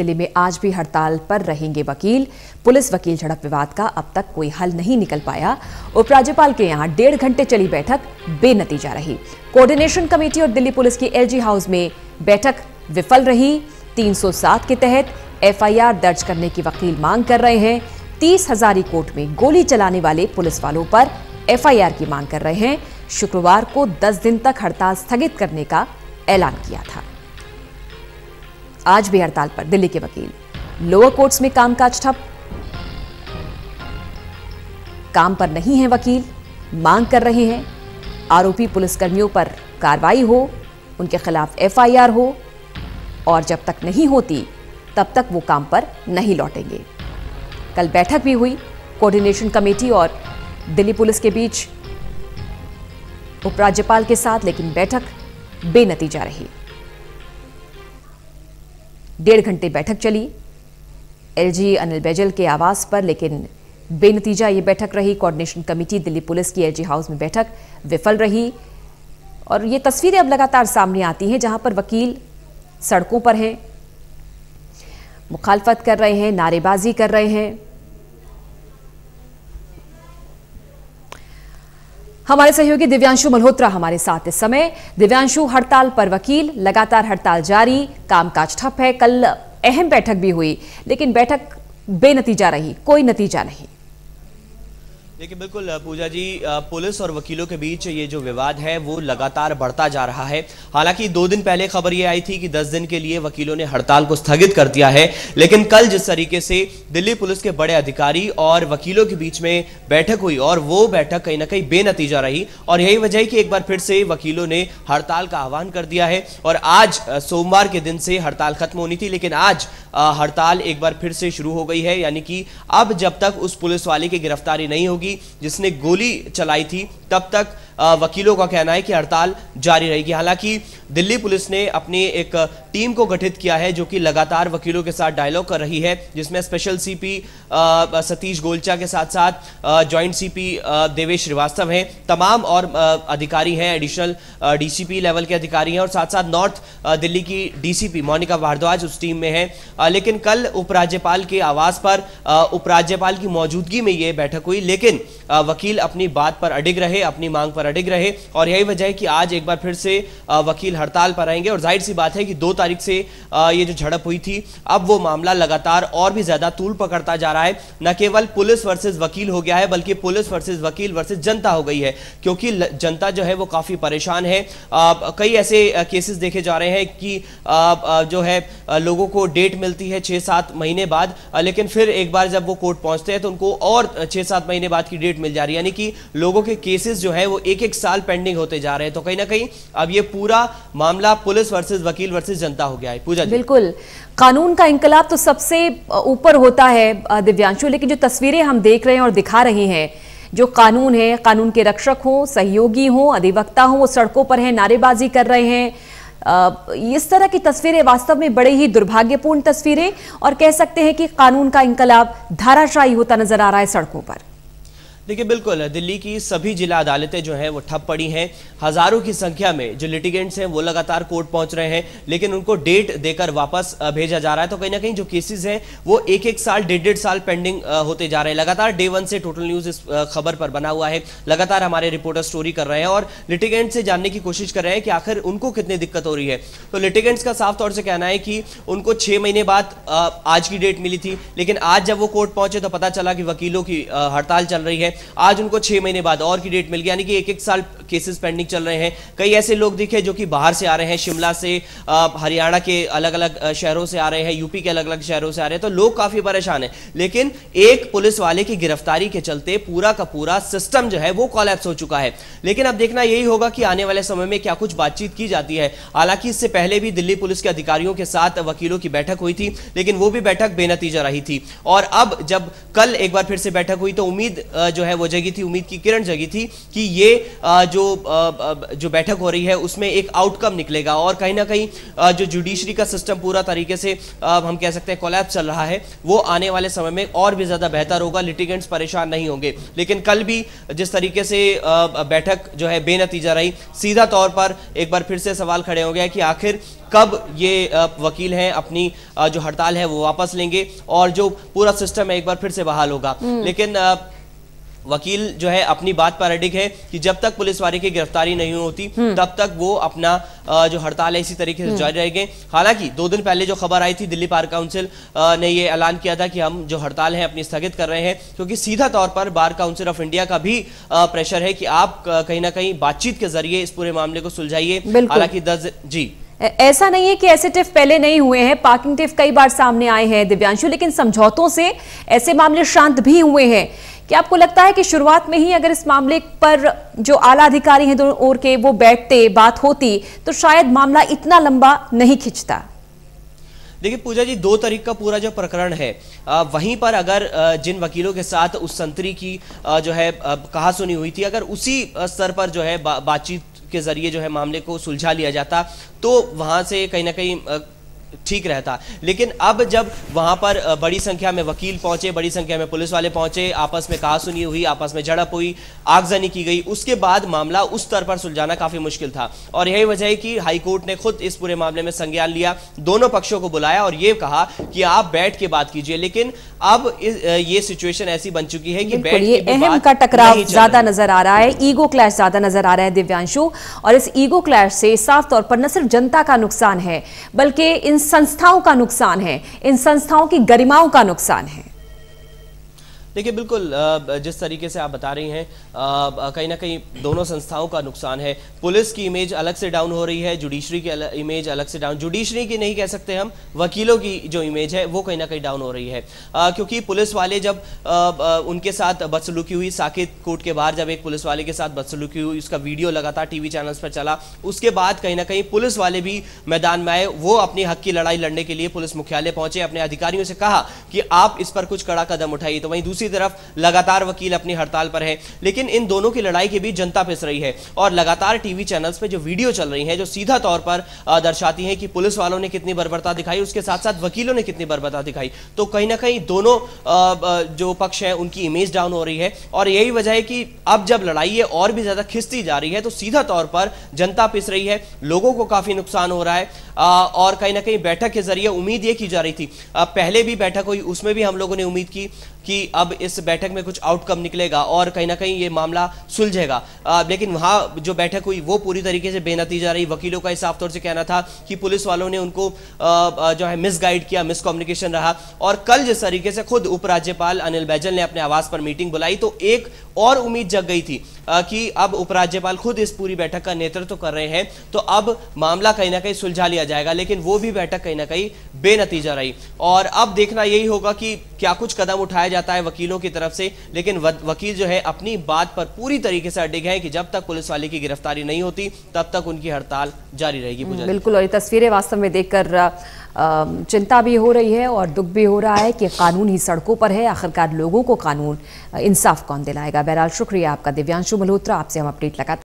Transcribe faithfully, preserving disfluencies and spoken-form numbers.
दिल्ली में आज भी हड़ताल पर रहेंगे वकील। पुलिस वकील झड़प विवाद का अब तक कोई हल नहीं निकल पाया। उपराज्यपाल के यहां डेढ़ घंटे चली बैठक बेनतीजा रही। कोऑर्डिनेशन कमेटी और दिल्ली पुलिस की एलजी हाउस में बैठक विफल रही। तीन सौ सात के तहत एफआईआर दर्ज करने की वकील मांग कर रहे हैं। तीस हजारी कोर्ट में गोली चलाने वाले पुलिस वालों पर एफआईआर की मांग कर रहे हैं। शुक्रवार को दस दिन तक हड़ताल स्थगित करने का ऐलान किया था। आज भी हड़ताल पर दिल्ली के वकील। लोअर कोर्ट्स में कामकाज ठप, काम पर नहीं है वकील। मांग कर रहे हैं आरोपी पुलिसकर्मियों पर कार्रवाई हो, उनके खिलाफ एफआईआर हो, और जब तक नहीं होती तब तक वो काम पर नहीं लौटेंगे। कल बैठक भी हुई कोऑर्डिनेशन कमेटी और दिल्ली पुलिस के बीच उपराज्यपाल के साथ, लेकिन बैठक बेनतीजा रही। डेढ़ घंटे बैठक चली एलजी अनिल बैजल के आवास पर, लेकिन बेनतीजा ये बैठक रही। कोऑर्डिनेशन कमेटी दिल्ली पुलिस की एलजी हाउस में बैठक विफल रही। और ये तस्वीरें अब लगातार सामने आती हैं जहां पर वकील सड़कों पर हैं, मुखालफत कर रहे हैं, नारेबाजी कर रहे हैं। हमारे सहयोगी दिव्यांशु मल्होत्रा हमारे साथ इस समय। दिव्यांशु, हड़ताल पर वकील, लगातार हड़ताल जारी, कामकाज ठप है। कल अहम बैठक भी हुई, लेकिन बैठक बेनतीजा रही, कोई नतीजा नहीं। देखिए बिल्कुल पूजा जी, पुलिस और वकीलों के बीच ये जो विवाद है वो लगातार बढ़ता जा रहा है। हालांकि दो दिन पहले खबर ये आई थी कि दस दिन के लिए वकीलों ने हड़ताल को स्थगित कर दिया है, लेकिन कल जिस तरीके से दिल्ली पुलिस के बड़े अधिकारी और वकीलों के बीच में बैठक हुई और वो बैठक कहीं ना कहीं बेनतीजा रही, और यही वजह है कि एक बार फिर से वकीलों ने हड़ताल का आह्वान कर दिया है। और आज सोमवार के दिन से हड़ताल खत्म होनी थी, लेकिन आज हड़ताल एक बार फिर से शुरू हो गई है। यानी कि अब जब तक उस पुलिस वाले की गिरफ्तारी नहीं होगी जिसने गोली चलाई थी, तब तक वकीलों का कहना है कि हड़ताल जारी रहेगी। हालांकि दिल्ली पुलिस ने अपनी एक टीम को गठित किया है जो कि लगातार वकीलों के साथ डायलॉग कर रही है, जिसमें स्पेशल सीपी सतीश गोलचा के साथ साथ जॉइंट सीपी देवेश श्रीवास्तव हैं, तमाम और अधिकारी हैं, एडिशनल डीसीपी लेवल के अधिकारी हैं, और साथ साथ नॉर्थ दिल्ली की डीसीपी मोनिका भारद्वाज उस टीम में है। लेकिन कल उपराज्यपाल के आवास पर उपराज्यपाल की मौजूदगी में यह बैठक हुई, लेकिन वकील अपनी बात पर अडिग रहे, अपनी मांग पर अडिग रहे, और यही वजह है कि आज एक बार फिर से वकील हड़ताल पर आएंगे। और जाहिर सी बात है कि दो तारीख से ये जो झड़प हुई थी, अब वो मामला लगातार और भी ज्यादा तूल पकड़ता जा रहा है। न केवल पुलिस वर्सेस वकील हो गया है, बल्कि पुलिस वर्सेस वकील वर्सेस जनता हो गई है, क्योंकि जनता जो है वो काफी परेशान है। कई ऐसे केसेस देखे जा रहे हैं कि जो है लोगों को डेट मिलती है छह सात महीने बाद, लेकिन फिर एक बार जब वो कोर्ट पहुंचते हैं तो उनको और छह सात महीने बाद की डेट मिल जा रही है। यानी कि लोगों के केसेस जो है वो एक एक साल पेंडिंग होते जा रहे हैं। तो कहीं ना कहीं अब ये पूरा मामला पुलिस वर्सेस वकील वर्सेस जनता हो गया है। पूजा जी, बिल्कुल, कानून का इंकलाब तो सबसे ऊपर होता है दिव्यांशु, लेकिन जो तस्वीरें हम देख रहे हैं और दिखा रहे हैं, जो कानून है, कानून के रक्षक हो, सहयोगी हो, अधिवक्ता हो, वो सड़कों पर हैं, नारेबाजी कर रहे हैं। इस तरह की तस्वीरें वास्तव में बड़े ही दुर्भाग्यपूर्ण तस्वीरें, और कह सकते हैं कि कानून का इंकलाब धाराशायी होता नजर आ रहा है सड़कों पर। देखिए बिल्कुल, दिल्ली की सभी जिला अदालतें जो हैं वो ठप पड़ी हैं। हजारों की संख्या में जो लिटिगेंट्स हैं वो लगातार कोर्ट पहुंच रहे हैं, लेकिन उनको डेट देकर वापस भेजा जा रहा है। तो कहीं ना कहीं जो केसेस हैं वो एक एक साल डेढ़ डेढ़ साल पेंडिंग होते जा रहे हैं। लगातार डे वन से टोटल न्यूज इस खबर पर बना हुआ है, लगातार हमारे रिपोर्टर स्टोरी कर रहे हैं और लिटिगेंट से जानने की कोशिश कर रहे हैं कि आखिर उनको कितनी दिक्कत हो रही है। तो लिटिगेंट्स का साफ तौर से कहना है कि उनको छह महीने बाद आज की डेट मिली थी, लेकिन आज जब वो कोर्ट पहुंचे तो पता चला कि वकीलों की हड़ताल चल रही है। आज उनको छह महीने बाद और की डेट मिल गई, यानी कि एक एक साल केसेस पेंडिंग चल रहे हैं। कई ऐसे लोग दिखे जो कि बाहर से आ रहे हैं, शिमला से, हरियाणा के अलग अलग शहरों से आ रहे हैं, यूपी के अलग अलग शहरों से आ रहे हैं। तो लोग काफी परेशान हैं, लेकिन एक पुलिस वाले की गिरफ्तारी के चलते पूरा का पूरा सिस्टम जो है वो कोलैप्स हो चुका है। लेकिन अब देखना यही होगा कि आने वाले समय में क्या कुछ बातचीत की जाती है। हालांकि इससे पहले भी दिल्ली पुलिस के अधिकारियों के साथ वकीलों की बैठक हुई थी, लेकिन वो भी बैठक बेनतीजा रही थी। और अब जब कल एक बार फिर से बैठक हुई तो उम्मीद जो है वो जगी थी, उम्मीद की किरण जगी थी कि ये जो जो बैठक हो रही है उसमें एक आउटकम निकलेगा, और कहीं ना कहीं जो जुडिशरी का सिस्टम पूरा तरीके से हम कह सकते हैं कोलैप्स चल रहा है, वो आने वाले समय में और भी ज्यादा बेहतर होगा, लिटिगेंट्स परेशान नहीं होंगे। लेकिन कल भी जिस तरीके से बैठक जो है बेनतीजा रही, सीधा तौर पर एक बार फिर से सवाल खड़े हो गया कि आखिर कब ये वकील हैं अपनी जो हड़ताल है वो वापस लेंगे और जो पूरा सिस्टम है एक बार फिर से बहाल होगा। लेकिन वकील जो है अपनी बात पर अडिग है कि जब तक पुलिस वाले की गिरफ्तारी नहीं होती तब तक वो अपना जो हड़ताल है इसी तरीके से जारी रहेंगे। हालांकि दो दिन पहले जो खबर आई थी, दिल्ली बार काउंसिल ने ये ऐलान किया था कि हम जो हड़ताल है अपनी स्थगित कर रहे हैं, क्योंकि सीधा तौर पर बार काउंसिल ऑफ इंडिया का भी प्रेशर है कि आप कहीं ना कहीं बातचीत के जरिए इस पूरे मामले को सुलझाइए। हालांकि दस जी ऐसा नहीं है कि ऐसे टिफ पहले नहीं हुए हैं, पार्किंग टिफ कई बार सामने आए हैं दिव्यांशु, लेकिन समझौतों से ऐसे मामले शांत भी हुए हैं। क्या आपको लगता है कि शुरुआत में ही अगर इस मामले पर जो आला अधिकारी हैं दोनों ओर के वो बैठते, बात होती, तो शायद मामला इतना लंबा नहीं खिंचता? देखिए पूजा जी, दो तारीख का पूरा जो प्रकरण है आ, वहीं पर अगर आ, जिन वकीलों के साथ उस संतरी की आ, जो है कहा सुनी हुई थी, अगर उसी स्तर पर जो है बा, बातचीत के जरिए जो है मामले को सुलझा लिया जाता तो वहां से कहीं ना कहीं ठीक रहता। लेकिन अब जब वहां पर बड़ी संख्या में वकील पहुंचे, बड़ी संख्या में पुलिस वाले पहुंचे, आपस में कहासुनी हुई, आपस में झड़प हुई, आगजनी की गई, उसके बाद मामला उस स्तर पर सुलझाना काफी मुश्किल था। और यही वजह है कि हाईकोर्ट ने खुद इस पूरे मामले में संज्ञान लिया, दोनों पक्षों को बुलाया और ये कहा कि आप बैठ के बात कीजिए। लेकिन अब ये सिचुएशन ऐसी बन चुकी है कि बैठ ये अहम का टकराव ज्यादा नजर आ रहा है, ईगो क्लैश ज्यादा नजर आ रहा है दिव्यांशु, और इस ईगो क्लैश से साफ तौर पर न सिर्फ जनता का नुकसान है बल्कि इन संस्थाओं का नुकसान है, इन संस्थाओं की गरिमाओं का नुकसान है। देखिए बिल्कुल जिस तरीके से आप बता रही हैं कहीं ना कहीं दोनों संस्थाओं का नुकसान है। पुलिस की इमेज अलग से डाउन हो रही है, जुडिशरी की इमेज अलग से डाउन, जुडिशरी की नहीं कह सकते हम, वकीलों की जो इमेज है वो कहीं ना कहीं डाउन हो रही है। आ, क्योंकि पुलिस वाले जब आ, आ, उनके साथ बदसलूकी हुई, साकेत कोर्ट के बाहर जब एक पुलिस वाले के साथ बदसलूकी हुई, उसका वीडियो लगातार टीवी चैनल्स पर चला, उसके बाद कहीं ना कहीं पुलिस वाले भी मैदान में आए, वो अपनी हक की लड़ाई लड़ने के लिए पुलिस मुख्यालय पहुंचे, अपने अधिकारियों से कहा कि आप इस पर कुछ कड़ा कदम उठाइए। तो वहीं दूसरी तरफ लगातार वकील अपनी हड़ताल पर है। लेकिन इन दोनों की लड़ाई के बीच जनता पिस रही है और लगातार टीवी चैनल्स पे जो वीडियो चल रही हैं जो सीधा तौर पर दर्शाती हैं कि पुलिस वालों ने कितनी बर्बरता दिखाई, उसके साथ साथ वकीलों ने कितनी बर्बरता दिखाई, तो कहीं ना कहीं दोनों जो पक्ष हैं उनकी इमेज डाउन हो रही है। और यही वजह है कि अब जब लड़ाई है और भी ज्यादा खिंचती जा रही है तो सीधा तौर पर जनता पिस रही है, लोगों को काफी नुकसान हो रहा है। और कहीं ना कहीं बैठक के जरिए उम्मीद ये की जा रही थी, पहले भी बैठक हुई, उसमें भी हम लोगों ने उम्मीद की कि अब इस बैठक में कुछ आउटकम निकलेगा और कहीं ना कहीं ये मामला सुलझेगा। लेकिन वहां जो बैठक हुई वो पूरी तरीके से बेनतीजा रही। वकीलों का साफ तौर से कहना था कि पुलिस वालों ने उनको आ, जो है मिसगाइड किया, मिसकम्युनिकेशन रहा। और कल जिस तरीके से खुद उपराज्यपाल अनिल बैजल ने अपने आवास पर मीटिंग बुलाई तो एक और उम्मीद जग गई थी आ, कि अब उपराज्यपाल खुद इस पूरी बैठक का नेतृत्व कर रहे हैं तो अब मामला कहीं ना कहीं सुलझा लिया जाएगा। लेकिन वो भी बैठक कहीं ना कहीं बेनतीजा रही और अब देखना यही होगा कि क्या कुछ कदम उठाया जाता है वकीलों की तरफ से। लेकिन वकील जो है अपनी बात पर पूरी तरीके से अडिग है कि जब तक पुलिस वाले की गिरफ्तारी नहीं होती तब तक उनकी हड़ताल जारी रहेगी। बिल्कुल, और ये तस्वीरें वास्तव में देखकर चिंता भी हो रही है और दुख भी हो रहा है कि कानून ही सड़कों पर है, आखिरकार लोगों को कानून इंसाफ कौन दिलाएगा। बहरहाल शुक्रिया आपका दिव्यांशु मल्होत्रा, आपसे हम अपडेट लगाते